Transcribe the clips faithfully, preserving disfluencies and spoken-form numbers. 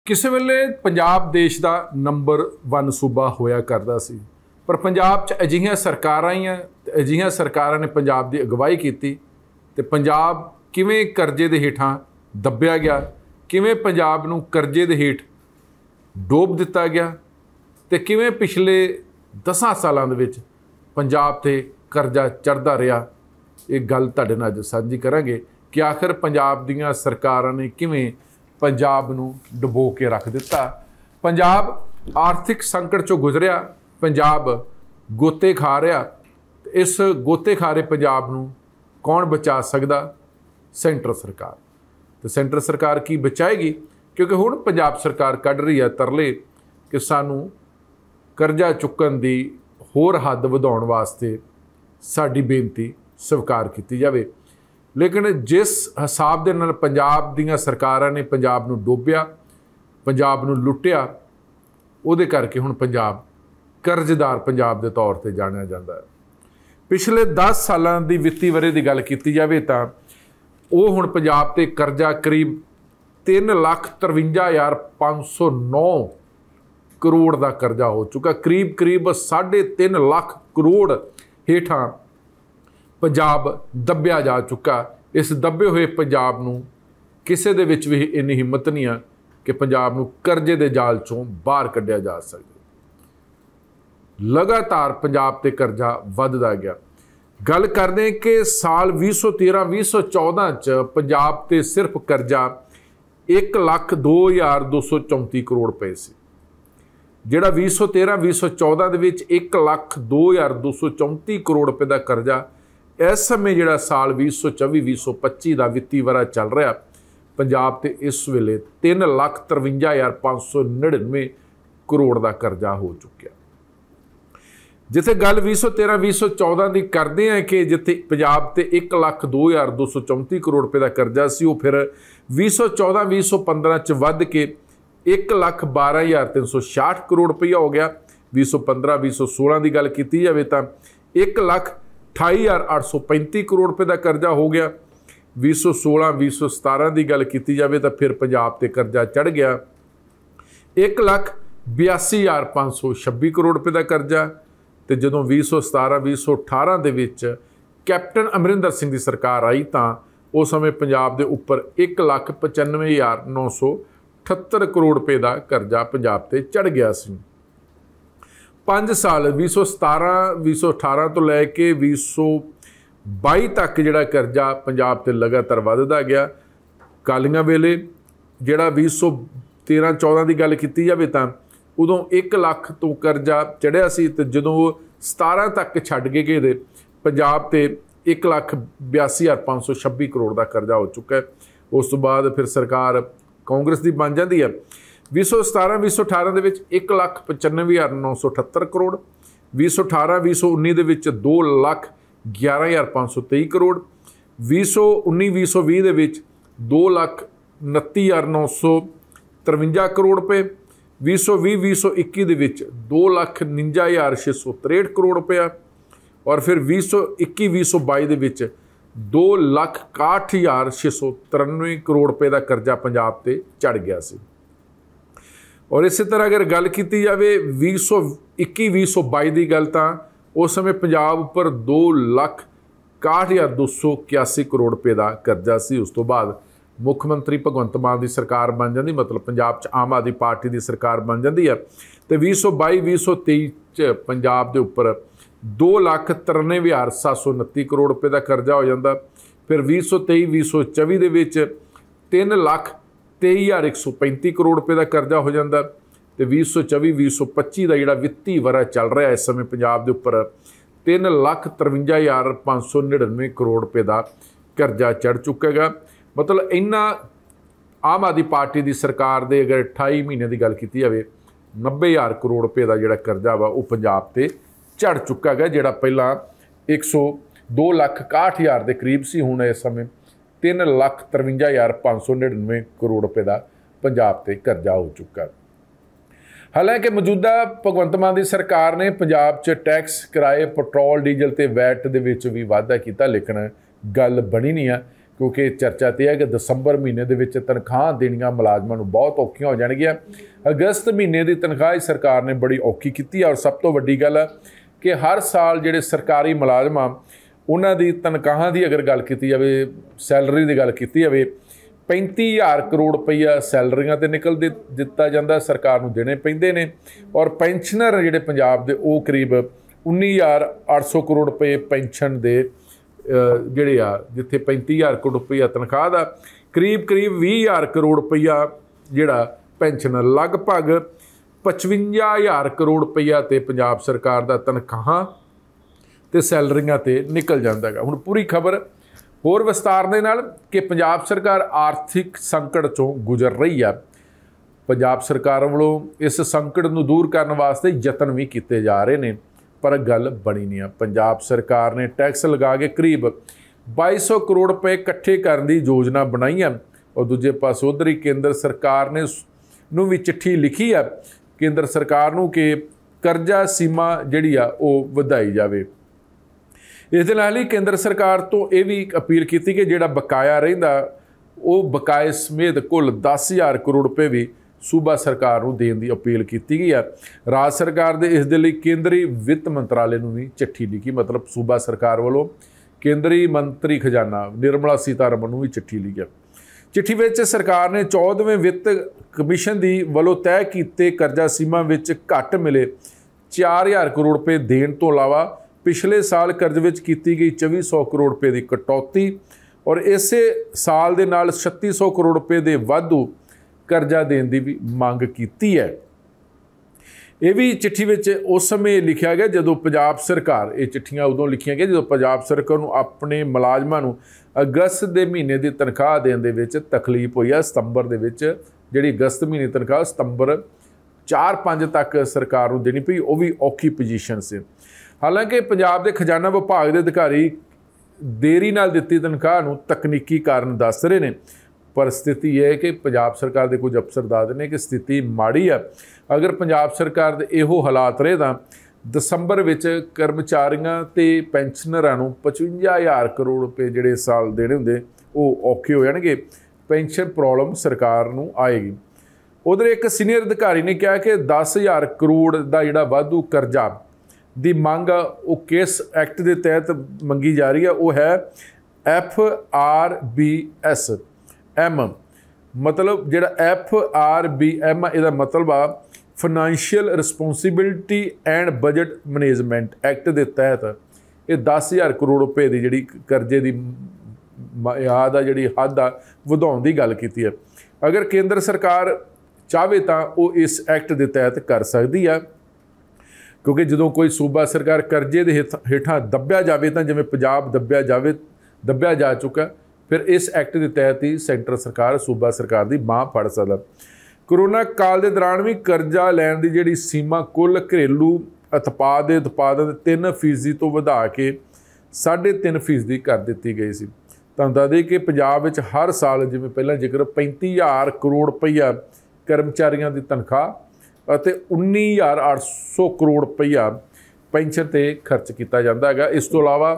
ਕਿਸੇ ਵੇਲੇ ਪੰਜਾਬ ਦੇਸ਼ ਦਾ ਨੰਬਰ वन ਸੂਬਾ ਹੋਇਆ ਕਰਦਾ ਸੀ, ਪਰ ਪੰਜਾਬ 'ਚ ਅਜਿਹੀਆਂ ਸਰਕਾਰਾਂ ਆਈਆਂ ਤੇ ਅਜਿਹੀਆਂ ਸਰਕਾਰਾਂ ਨੇ ਪੰਜਾਬ ਦੀ ਅਗਵਾਈ ਕੀਤੀ ਤੇ ਪੰਜਾਬ ਕਿਵੇਂ ਕਰਜ਼ੇ ਦੇ ਹੇਠਾਂ ਦੱਬਿਆ ਗਿਆ, ਕਿਵੇਂ ਪੰਜਾਬ ਨੂੰ ਕਰਜ਼ੇ ਦੇ ਹੇਠ ਡੋਬ ਦਿੱਤਾ ਗਿਆ ਤੇ ਕਿਵੇਂ ਪਿਛਲੇ ਦਸਾਂ ਸਾਲਾਂ ਦੇ ਵਿੱਚ ਪੰਜਾਬ ਤੇ ਕਰਜ਼ਾ ਚੜ੍ਹਦਾ ਰਿਹਾ। ਇਹ ਗੱਲ ਤੁਹਾਡੇ ਨਾਲ ਅੱਜ ਸਾਂਝੀ ਕਰਾਂਗੇ ਕਿ ਆਖਿਰ ਪੰਜਾਬ ਦੀਆਂ ਸਰਕਾਰਾਂ ਨੇ ਕਿਵੇਂ ਪੰਜਾਬ ਨੂੰ ਡੁਬੋ ਕੇ ਰੱਖ ਦਿੱਤਾ। ਪੰਜਾਬ ਆਰਥਿਕ ਸੰਕਟ ਚੋਂ ਗੁਜ਼ਰਿਆ, ਪੰਜਾਬ ਗੋਤੇ ਖਾ ਰਿਹਾ। ਇਸ ਗੋਤੇ ਖਾਰੇ ਪੰਜਾਬ ਨੂੰ ਕੌਣ ਬਚਾ ਸਕਦਾ? ਸੈਂਟਰ ਸਰਕਾਰ। ਤੇ ਸੈਂਟਰ ਸਰਕਾਰ ਕੀ ਬਚਾਏਗੀ? ਕਿਉਂਕਿ ਹੁਣ ਪੰਜਾਬ ਸਰਕਾਰ ਕੱਢ ਰਹੀ ਹੈ ਤਰਲੇ ਕਿ ਸਾਨੂੰ ਕਰਜ਼ਾ ਚੁੱਕਣ ਦੀ ਹੋਰ ਹੱਦ ਵਧਾਉਣ ਵਾਸਤੇ ਸਾਡੀ ਬੇਨਤੀ ਸਵੀਕਾਰ ਕੀਤੀ ਜਾਵੇ। ਲੇਕਿਨ ਜਿਸ ਹਿਸਾਬ ਦੇ ਨਾਲ ਪੰਜਾਬ ਦੀਆਂ ਸਰਕਾਰਾਂ ਨੇ ਪੰਜਾਬ ਨੂੰ ਡੋਬਿਆ, ਪੰਜਾਬ ਨੂੰ ਲੁੱਟਿਆ, ਉਹਦੇ ਕਰਕੇ ਹੁਣ ਪੰਜਾਬ ਕਰਜ਼ਦਾਰ ਪੰਜਾਬ ਦੇ ਤੌਰ ਤੇ ਜਾਣਿਆ ਜਾਂਦਾ ਹੈ। ਪਿਛਲੇ ਦਸ ਸਾਲਾਂ ਦੀ ਵਿੱਤੀ ਵਰੇ ਦੀ ਗੱਲ ਕੀਤੀ ਜਾਵੇ ਤਾਂ ਉਹ ਹੁਣ ਪੰਜਾਬ ਤੇ ਕਰਜ਼ਾ ਕਰੀਬ ਤਿੰਨ ਲੱਖ ਤਰਵੰਜਾ ਹਜ਼ਾਰ ਪੰਜ ਸੌ ਨੌ ਕਰੋੜ ਦਾ ਕਰਜ਼ਾ ਹੋ ਚੁੱਕਾ। ਕਰੀਬ ਕਰੀਬ ਸਾਢੇ ਤਿੰਨ ਲੱਖ ਕਰੋੜ ਹੇਠਾਂ ਪੰਜਾਬ ਦੱਬਿਆ ਜਾ ਚੁੱਕਾ। ਇਸ ਦੱਬੇ ਹੋਏ ਪੰਜਾਬ ਨੂੰ ਕਿਸੇ ਦੇ ਵਿੱਚ ਵੀ ਇੰਨੀ ਹਿੰਮਤ ਨਹੀਂ ਆ ਕਿ ਪੰਜਾਬ ਨੂੰ ਕਰਜ਼ੇ ਦੇ ਜਾਲ ਚੋਂ ਬਾਹਰ ਕੱਢਿਆ ਜਾ ਸਕੇ। ਲਗਾਤਾਰ ਪੰਜਾਬ ਤੇ ਕਰਜ਼ਾ ਵੱਧਦਾ ਗਿਆ। ਗੱਲ ਕਰਦੇ ਹਾਂ ਕਿ ਸਾਲ ਵੀਹ ਸੌ ਤੇਰਾਂ ਵੀਹ ਸੌ ਚੌਦਾਂ 'ਚ ਪੰਜਾਬ ਤੇ ਸਿਰਫ ਕਰਜ਼ਾ ਇੱਕ ਲੱਖ ਦੋ ਹਜ਼ਾਰ ਦੋ ਸੌ ਚੌਂਤੀ ਕਰੋੜ ਰੁਪਏ ਸੀ। ਜਿਹੜਾ ਵੀਹ ਸੌ ਤੇਰਾਂ ਵੀਹ ਸੌ ਚੌਦਾਂ ਦੇ ਵਿੱਚ ਇੱਕ ਲੱਖ ਦੋ ਹਜ਼ਾਰ ਦੋ ਸੌ ਚੌਂਤੀ ਕਰੋੜ ਰੁਪਏ ਦਾ ਕਰਜ਼ਾ, ਇਸ ਸਮੇਂ ਜਿਹੜਾ ਸਾਲ ਵੀਹ ਸੌ ਚੌਵੀ ਵੀਹ ਸੌ ਪੱਚੀ ਦਾ ਵਿੱਤੀ ਵਰਾ ਚੱਲ ਰਿਹਾ, ਪੰਜਾਬ ਤੇ ਇਸ ਵੇਲੇ ਤਿੰਨ ਲੱਖ ਤਰਵੰਜਾ ਹਜ਼ਾਰ ਪੰਜ ਸੌ ਨੜਿਨਵੇਂ ਕਰੋੜ ਦਾ ਕਰਜ਼ਾ ਹੋ ਚੁੱਕਿਆ। ਜਿੱਥੇ ਗੱਲ ਵੀਹ ਸੌ ਤੇਰਾਂ ਵੀਹ ਸੌ ਚੌਦਾਂ ਦੀ ਕਰਦੇ ਹਾਂ ਕਿ ਜਿੱਥੇ ਪੰਜਾਬ ਤੇ ਇੱਕ ਲੱਖ ਦੋ ਹਜ਼ਾਰ ਦੋ ਸੌ ਚੌਂਤੀ ਕਰੋੜ ਰੁਪਏ ਦਾ ਕਰਜ਼ਾ ਸੀ, ਉਹ ਫਿਰ ਵੀਹ ਸੌ ਚੌਦਾਂ ਵੀਹ ਸੌ ਪੰਦਰਾਂ 'ਚ ਵੱਧ ਕੇ ਇੱਕ ਲੱਖ ਬਾਰਾਂ ਹਜ਼ਾਰ ਤਿੰਨ ਸੌ ਛਿਆਹਠ ਕਰੋੜ ਰੁਪਈਆ ਹੋ ਗਿਆ। ਵੀਹ ਸੌ ਪੰਦਰਾਂ ਵੀਹ ਸੌ ਸੋਲਾਂ ਦੀ ਗੱਲ ਕੀਤੀ ਜਾਵੇ ਤਾਂ ਇੱਕ ਲੱਖ ਅਠਾਈ ਹਜ਼ਾਰ ਅੱਠ ਸੌ ਪੈਂਤੀ ਕਰੋੜ ਰੁਪਏ ਦਾ ਕਰਜ਼ਾ ਹੋ ਗਿਆ। ਵੀਹ ਸੌ ਸੋਲਾਂ ਵੀਹ ਸੌ ਸਤਾਰਾਂ ਦੀ ਗੱਲ ਕੀਤੀ ਜਾਵੇ ਤਾਂ ਫਿਰ ਪੰਜਾਬ ਤੇ ਕਰਜ਼ਾ ਚੜ੍ਹ ਗਿਆ ਇੱਕ ਲੱਖ ਬਿਆਸੀ ਹਜ਼ਾਰ ਪੰਜ ਸੌ ਛੱਬੀ ਕਰੋੜ ਰੁਪਏ ਦਾ ਕਰਜ਼ਾ। ਤੇ ਜਦੋਂ ਵੀਹ ਸੌ ਸਤਾਰਾਂ ਵੀਹ ਸੌ ਅਠਾਰਾਂ ਦੇ ਵਿੱਚ ਕੈਪਟਨ ਅਮਰਿੰਦਰ ਸਿੰਘ ਦੀ ਸਰਕਾਰ ਆਈ ਤਾਂ ਉਸ ਸਮੇਂ ਪੰਜਾਬ ਦੇ ਉੱਪਰ ਇੱਕ ਲੱਖ ਪਚਾਨਵੇਂ ਹਜ਼ਾਰ ਨੌ ਸੌ ਅਠੱਤਰ ਕਰੋੜ ਰੁਪਏ ਦਾ ਕਰਜ਼ਾ ਪੰਜਾਬ ਤੇ ਚੜ੍ਹ ਗਿਆ ਸੀ। ਪੰਜ ਸਾਲ ਵੀਹ ਸੌ ਸਤਾਰਾਂ ਵੀਹ ਸੌ ਅਠਾਰਾਂ ਤੋਂ ਲੈ ਕੇ ਵੀਹ ਸੌ ਬਾਈ ਤੱਕ ਜਿਹੜਾ ਕਰਜ਼ਾ ਪੰਜਾਬ ਤੇ ਲਗਾਤਾਰ ਵੱਧਦਾ ਗਿਆ। ਕਾਲੀਆਂ ਵੇਲੇ ਜਿਹੜਾ ਵੀਹ ਸੌ ਤੇਰਾਂ ਚੌਦਾਂ ਦੀ ਗੱਲ ਕੀਤੀ ਜਾਵੇ ਤਾਂ ਉਦੋਂ ਇੱਕ ਲੱਖ ਤੋਂ ਕਰਜ਼ਾ ਚੜ੍ਹਿਆ ਸੀ ਤੇ ਜਦੋਂ ਸਤਾਰਾਂ ਤੱਕ ਛੱਡ ਕੇ ਗਏ ਦੇ ਪੰਜਾਬ ਤੇ ਇੱਕ ਲੱਖ ਬਿਆਸੀ ਹਜ਼ਾਰ ਪੰਜ ਸੌ ਛੱਬੀ ਕਰੋੜ ਦਾ ਕਰਜ਼ਾ ਹੋ ਚੁੱਕਾ ਹੈ। ਉਸ ਤੋਂ ਬਾਅਦ ਫਿਰ ਸਰਕਾਰ ਕਾਂਗਰਸ ਦੀ ਬਣ ਜਾਂਦੀ ਹੈ। ਵੀਹ ਸੌ ਸਤਾਰਾਂ ਵੀਹ ਸੌ ਅਠਾਰਾਂ ਦੇ ਵਿੱਚ ਇੱਕ ਲੱਖ ਪਚਾਨਵੇਂ ਹਜ਼ਾਰ ਨੌ ਸੌ ਅਠੱਤਰ ਕਰੋੜ, ਵੀਹ ਸੌ ਅਠਾਰਾਂ ਵੀਹ ਸੌ ਉੱਨੀ ਦੇ ਵਿੱਚ ਦੋ ਲੱਖ ਗਿਆਰਾਂ ਹਜ਼ਾਰ ਪੰਜ ਸੌ ਤੇਈ ਕਰੋੜ, ਵੀਹ ਸੌ ਉੱਨੀ ਵੀਹ ਸੌ ਵੀਹ ਦੇ ਵਿੱਚ ਦੋ ਲੱਖ ਉਨੱਤੀ ਹਜ਼ਾਰ ਨੌ ਸੌ ਤਰਵੰਜਾ ਕਰੋੜ ਰੁਪਏ, ਵੀਹ ਸੌ ਵੀਹ ਵੀਹ ਸੌ ਇੱਕੀ ਦੇ ਵਿੱਚ ਦੋ ਲੱਖ ਉਣੰਜਾ ਹਜ਼ਾਰ ਛੇ ਸੌ ਤਰੇਹਠ ਕਰੋੜ ਰੁਪਇਆ ਔਰ ਫਿਰ ਵੀਹ ਸੌ ਇੱਕੀ ਵੀਹ ਸੌ ਬਾਈ ਦੇ ਵਿੱਚ ਦੋ ਲੱਖ ਇਕਾਹਠ ਹਜ਼ਾਰ ਛੇ ਸੌ ਤਰਾਨਵੇਂ ਕਰੋੜ ਰੁਪਏ ਦਾ ਕਰਜ਼ਾ ਪੰਜਾਬ ਤੇ ਚੜ੍ਹ ਗਿਆ ਸੀ। ਔਰ ਇਸੇ ਤਰ੍ਹਾਂ ਅਗਰ ਗੱਲ ਕੀਤੀ ਜਾਵੇ ਵੀਹ ਸੌ ਇੱਕੀ ਵੀਹ ਸੌ ਬਾਈ ਦੀ ਗੱਲ ਤਾਂ ਉਸ ਸਮੇਂ ਪੰਜਾਬ ਉੱਪਰ ਦੋ ਲੱਖ ਇਕਾਹਠ ਹਜ਼ਾਰ ਦੋ ਸੌ ਇਕਿਆਸੀ ਕਰੋੜ ਰੁਪਏ ਦਾ ਕਰਜ਼ਾ ਸੀ। ਉਸ ਤੋਂ ਬਾਅਦ ਮੁੱਖ ਮੰਤਰੀ ਭਗਵੰਤ ਮਾਨ ਦੀ ਸਰਕਾਰ ਬਣ ਜਾਂਦੀ, ਮਤਲਬ ਪੰਜਾਬ 'ਚ ਆਮ ਆਦਮੀ ਪਾਰਟੀ ਦੀ ਸਰਕਾਰ ਬਣ ਜਾਂਦੀ ਹੈ ਤੇ ਵੀਹ ਸੌ ਬਾਈ ਵੀਹ ਸੌ ਤੇਈ 'ਚ ਪੰਜਾਬ ਦੇ ਉੱਪਰ ਦੋ ਲੱਖ ਤਰਾਨਵੇਂ ਹਜ਼ਾਰ ਸੱਤ ਸੌ ਉਨੱਤੀ ਕਰੋੜ ਰੁਪਏ ਦਾ ਕਰਜ਼ਾ ਹੋ ਜਾਂਦਾ। ਫਿਰ ਵੀਹ ਸੌ ਤੇਈ ਵੀਹ ਸੌ ਚੌਵੀ ਦੇ ਵਿੱਚ ਤਿੰਨ ਲੱਖ ਤੇਈ ਹਜ਼ਾਰ ਇੱਕ ਸੌ ਪੈਂਤੀ ਕਰੋੜ ਰੁਪਏ ਦਾ ਕਰਜ਼ਾ ਹੋ ਜਾਂਦਾ ਤੇ ਵੀਹ ਸੌ ਚੌਵੀ ਵੀਹ ਸੌ ਪੱਚੀ ਦਾ ਜਿਹੜਾ ਵਿੱਤੀ ਵਰਾ ਚੱਲ ਰਿਹਾ ਇਸ ਸਮੇਂ ਪੰਜਾਬ ਦੇ ਉੱਪਰ ਤਿੰਨ ਲੱਖ ਤਰਵੰਜਾ ਹਜ਼ਾਰ ਪੰਜ ਸੌ ਨੜਿਨਵੇਂ ਕਰੋੜ ਰੁਪਏ ਦਾ ਕਰਜ਼ਾ ਚੜ੍ਹ ਚੁੱਕਾ ਹੈਗਾ। ਮਤਲਬ ਇੰਨਾ ਆਮ ਆਦਮੀ ਪਾਰਟੀ ਦੀ ਸਰਕਾਰ ਦੇ ਅਗਰ ਅਠਾਈ ਮਹੀਨਿਆਂ ਦੀ ਗੱਲ ਕੀਤੀ ਜਾਵੇ ਨੱਬੇ ਹਜ਼ਾਰ ਕਰੋੜ ਰੁਪਏ ਦਾ ਜਿਹੜਾ ਕਰਜ਼ਾ ਵਾ ਉਹ ਪੰਜਾਬ ਤੇ ਚੜ੍ਹ ਚੁੱਕਾ ਹੈਗਾ। ਜਿਹੜਾ ਪਹਿਲਾਂ ਇੱਕ ਸੌ ਦੋ ਲੱਖ ਇਕਾਹਠ ਹਜ਼ਾਰ ਦੇ ਕਰੀਬ ਸੀ, ਹੁਣ ਇਸ ਸਮੇਂ ਤਿੰਨ ਲੱਖ ਤਰਵੰਜਾ ਹਜ਼ਾਰ ਪੰਜ ਸੌ ਨੜਿਨਵੇਂ ਕਰੋੜ ਰੁਪਏ ਦਾ ਪੰਜਾਬ ਤੇ ਕਰਜ਼ਾ ਹੋ ਚੁੱਕਾ। ਹਾਲਾਂਕਿ ਮੌਜੂਦਾ ਭਗਵੰਤ ਮਾਨ ਦੀ ਸਰਕਾਰ ਨੇ ਪੰਜਾਬ 'ਚ ਟੈਕਸ, ਕਿਰਾਏ, ਪੈਟਰੋਲ ਡੀਜ਼ਲ ਤੇ ਵੈਟ ਦੇ ਵਿੱਚ ਵੀ ਵਾਧਾ ਕੀਤਾ, ਲੇਕਿਨ ਗੱਲ ਬਣੀ ਨਹੀਂ ਆ क्योंकि चर्चा तो है कि दसंबर महीने दे विच तनख्वाह देनियां मुलाजमां नूं बहुत औखियां हो जाणगियां। अगस्त महीने की तनख्वाह सरकार ने बड़ी औखी की। और सब तो वड्डी गल है कि हर साल जिहड़े सरकारी मुलाजम आ उन्हां दी तनख्वाह की अगर गल की जाए, सैलरी की गल की जाए, पैंती हज़ार करोड़ रुपया सैलरियां ते निकल दे दिता जाता, सरकार नूं देने पैंदे ने। और पेंशनर जिहड़े पंजाब दे वो करीब उन्नी हज़ार अठ सौ करोड़ रुपये पेंशन दे ਜਿਹੜੇ ਆ जिथे पैंती हज़ार करोड़ रुपया तनख्वाह का करीब करीब भी हज़ार करोड़ रुपया जिहड़ा पेंशन, लगभग पचवंजा हज़ार करोड़ रुपया तो पंजाब सरकार का तनख्वाह तो सैलरियां तो निकल जाता है। हुण पूरी खबर होर विस्तार दे नाल कि पंजाब सरकार आर्थिक संकट चों गुजर रही है। पंजाब सरकार वालों इस संकट नूं दूर करने वास्ते यतन भी किए जा रहे हैं, पर गल बनी नहीं। पंजाब सरकार ने टैक्स लगा के करीब बाई सौ करोड़ रुपए इकट्ठे करने की योजना बनाई है। और दूजे पास उधर ही केंद्र सरकार ने नूं भी चिट्ठी लिखी है केंद्र सरकार नूं कि करजा सीमा जिहड़ी आ वो वधाई जावे। इस दे नाल ही केंद्र सरकार तो यह भी अपील की कि जिहड़ा बकाया रहिंदा वो बकाए समेत कुल दस हज़ार करोड़ रुपए भी सूबा सरकार नूं देण दी अपील की गई है। राज सरकार दे इस दे लई केंद्रीय वित्त मंत्रालय नूं भी चिट्ठी लिखी, मतलब सूबा सरकार वालों केंद्रीय मंत्री खजाना निर्मला सीतारमण नूं भी चिट्ठी लिखी। चिट्ठी विच सरकार ने चौदहवें वित्त कमीशन दी वलों तय कीते करजा सीमा विच घट मिले चार हज़ार करोड़ रुपए देण तो इलावा पिछले साल कर्ज विच कीती गई चौबी सौ करोड़ रुपए की कटौती और इसे साल दे नाल छत्ती सौ करोड़ रुपए के वाधू करजा देने की भी मांग की है। ये भी चिट्ठी विच उस समय लिखा गया जदों पंजाब सरकार, ये चिट्ठियां उदों लिखियां गई जदों पंजाब सरकार नूं अपने मुलाजमां नूं अगस्त के महीने की तनख्वाह देने दे विच तकलीफ हुई है। सितंबर दे विच जिहड़ी अगस्त महीने तनख्वाह सितंबर चार पाँच तक सरकार नूं देनी पई, वो भी औखी पोजीशन से। हालांकि पंजाब के खजाना विभाग के अधिकारी देरी नाल दित्ती तनख्वाह नूं तकनीकी कारण दस रहे हैं, पर स्थिति यह है कि पंजाब सरकार के कुछ अफसर दसदे ने कि स्थिति माड़ी है। अगर पंजाब सरकार के इहो हालात रहे तो दसंबर विच कर्मचारियों ते पेंशनरां नूं पचवंजा हज़ार करोड़ रुपए जिहड़े साल देने होंदे वो औखे हो जाणगे। पेंशन प्रॉब्लम सरकार नूं आएगी। उधर एक सीनियर अधिकारी ने कहा कि दस हज़ार करोड़ का जिहड़ा वाधू करजा की मंग वो किस एक्ट के तहत मंगी जा रही है, वो है F R B S M, मतलब जिहड़ा एफ आर बी एम इहदा मतलब आ financial responsibility and budget management act के तहत ये दस हज़ार करोड़ रुपए की जिहड़ी करजे की याद आ जिहड़ी हद आ वधाउण की गल कीती है। अगर केंद्र सरकार चाहे तो वो इस एक्ट के तहत कर सकती है, क्योंकि जो कोई सूबा सरकार करजे के हेठां दब्बिया जाए तो जिवें पंजाब दब्बिया जाए दब्बिया जा चुका, फिर इस एक्ट के तहत ही सेंटर सरकार सूबा सरकार की बांह फड़ सकदा। कोरोना काल के दौरान भी करजा लैण की जिहड़ी सीमा कुल घरेलू उत्पाद के उत्पादन तीन फीसदी तो वधा के साढ़े तीन फीसदी कर दी गई सी। तुहानूं दस दें कि पंजाब विच हर साल जिवें पहलां जिक्र पैंती हज़ार करोड़ रुपया कर्मचारियों की तनख्वाह और उन्नी हज़ार अठ सौ करोड़ रुपया पेंशन ते खर्च किया जाता है। इस तो इलावा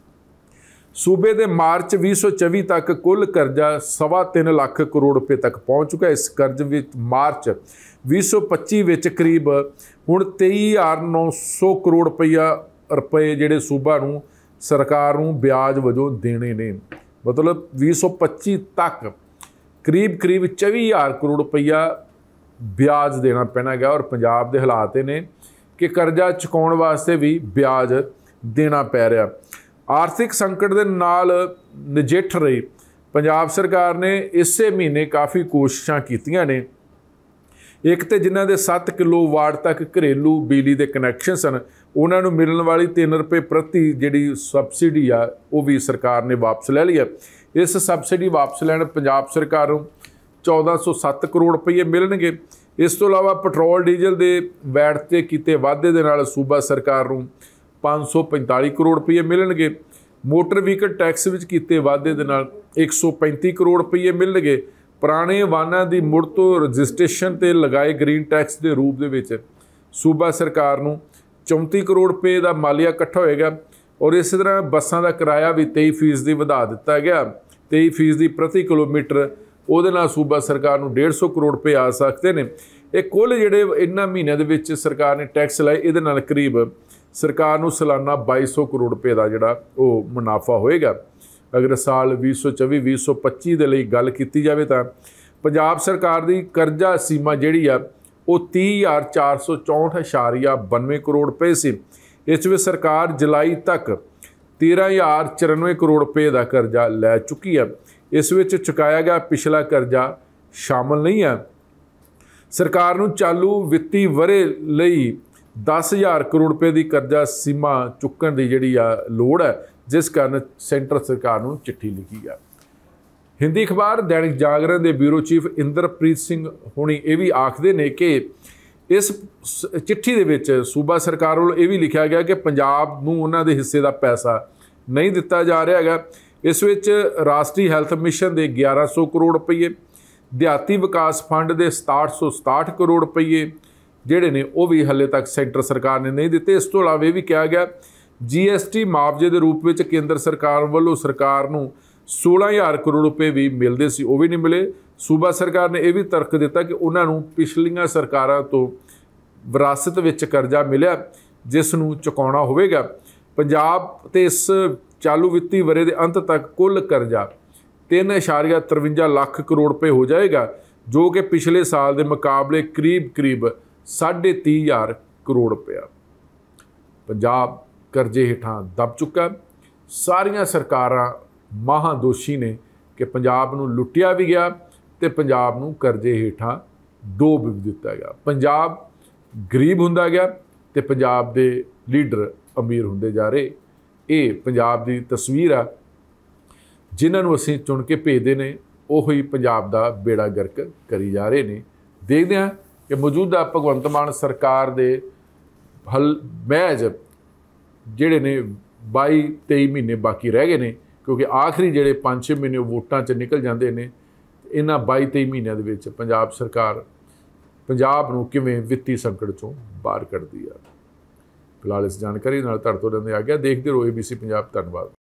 सूबे के मार्च भी सौ चौबी तक कुल करजा सवा तीन लाख करोड़ रुपए तक पहुँच चुका है। इस कर्ज विच मार्च भी सौ पच्ची विच करीब हुण तेई हज़ार नौ सौ करोड़ रुपया रुपए जिहड़े सूबा नूं सरकार नूं ब्याज वजों देने ने, मतलब भी सौ पच्ची तक करीब करीब चौबी हज़ार करोड़ रुपया ब्याज देना पैना गया। और पंजाब के हालात ने कि करजा चुकाउण वास्ते भी ब्याज देना पै रहा। आर्थिक संकट के नाल नजिठ रही पंजाब सरकार ने इसे महीने काफ़ी कोशिशां कीतियां ने। एक तो जिन्हां दे सत्त किलो वाट तक घरेलू बिजली के कनैक्शन सन उन्हां नूं मिलण वाली तीन रुपए प्रति जिहड़ी सबसिडी आ वो भी सरकार ने वापस ले ली है। इस सबसिडी वापस लैण पंजाब सरकार नूं चौदह सौ सत्त करोड़ रुपये मिलणगे। इस तो इलावा पेट्रोल डीजल के वैट ते कीते वाधे दे नाल सूबा सरकार नूं पाँच सौ पैंताली करोड़ रुपये मिलणगे। मोटर व्हीकल टैक्स विच कीते वाधे दे नाल एक सौ पैंती करोड़ रुपये मिलणगे। पुराने वाहनां की मुड़ तो रजिस्ट्रेशन ते लगाए ग्रीन टैक्स के रूप दे विच सूबा सरकार नूं चौंती करोड़ रुपये का मालिया इकट्ठा होएगा। और इस तरह बसां का किराया भी तेई फीसदी वधा दिता गया। तेई फीसदी प्रति किलोमीटर ਉਹਦੇ ਨਾਲ सूबा सरकार ਨੂੰ डेढ़ सौ करोड़ रुपए आ सकते हैं। ये कुल ਜਿਹੜੇ इन्हां ਮਹੀਨਿਆਂ ਦੇ ਵਿੱਚ सरकार ने टैक्स लाए ਇਹਦੇ ਨਾਲ करीब सरकार ਨੂੰ सालाना बाई सौ करोड़ रुपए ਦਾ ਜਿਹੜਾ ਉਹ मुनाफा होएगा। अगर साल बीस सौ चौबी बीस सौ पच्ची ਦੇ ਲਈ ਗੱਲ ਕੀਤੀ ਜਾਵੇ ਤਾਂ पंजाब सरकार ਦੀ ਕਰਜ਼ਾ ਸੀਮਾ ਜਿਹੜੀ ਆ ਉਹ तीह हज़ार चार सौ चौंठ इशारिया बानवे करोड़ रुपए सी। इस ਵਿੱਚ सरकार जुलाई तक तेरह हज़ार चौरानवे करोड़ रुपए का करजा लै चुकी है। इस ਵਿੱਚ चुकाया गया पिछला करजा शामिल नहीं है। सरकार ਨੂੰ चालू ਵਿੱਤੀ वरे ਲਈ दस हज़ार करोड़ रुपए की करजा सीमा चुकण की जिहड़ी आ लोड़ है, जिस कारण सेंटर सरकार ਨੂੰ चिट्ठी लिखी है। हिंदी अखबार दैनिक जागरण के ब्यूरो चीफ इंद्रप्रीत सिंह होनी ये भी आखते ने कि इस चिट्ठी दे विच सूबा सरकार वालों ये भी लिखा गया कि पंजाब नूं उन्हां दे हिस्से का पैसा नहीं दिता जा रहा है। इस विच राष्ट्रीय हैल्थ मिशन के ग्यारह सौ करोड़ रुपये, देहाती विकास फंड के सताहठ सौ सताहठ करोड़ रुपये जिहड़े ने वो भी हले तक सेंटर सरकार ने नहीं दिते। इस तो इलावा ये भी कहा गया जी एस टी मुआवजे के रूप में केंद्र सरकार वालों सरकार नूं सोलह हज़ार करोड़ रुपए भी मिलते सी, वो भी नहीं मिले। सूबा सरकार ने यह भी तर्क दिता कि उन्होंने पिछलियां सरकारां तो विरासत विच करजा मिलिया जिस नूं चुकाउणा होवेगा। पंजाब ते इस चालू वित्ती वरे के अंत तक कुल करजा तीन इशारिया तरवंजा लाख करोड़ रुपए हो जाएगा, जो कि पिछले साल के मुकाबले करीब करीब साढ़े तीह हज़ार करोड़ रुपया पंजाब करजे हेठां दब चुका। सारियां सरकारां महादोषी ने कि पंजाब नूं लुटिया भी गया तो पंजाब नूं करजे हेठां डोब भी दिता गया। पंजाब गरीब हुंदा गया तो पंजाब दे लीडर अमीर हुंदे जा रहे। ये पंजाब दी तस्वीर आ जिन्हां नूं असीं चुन के भेजदे ने उही पंजाब दा बेड़ा गर्क करी जा रहे ने। देखते हैं कि मौजूदा भगवंत मान सरकार दे हल महज जिहड़े ने बाई तेई महीने बाकी रह गए ने, क्योंकि आखिरी जिहड़े पाँच छे महीने वोटां च निकल जाते हैं। इन्हां बाई तेई महीनों दे विच पंजाब सरकार पंजाब नूं किवें वित्ती संकट चों बाहर कढदी आ। फिलहाल इस जानकारी नाल तुहाडे तों लेंदे आ गया। देखते रहो ए बी सी पंजाब। धन्नवाद।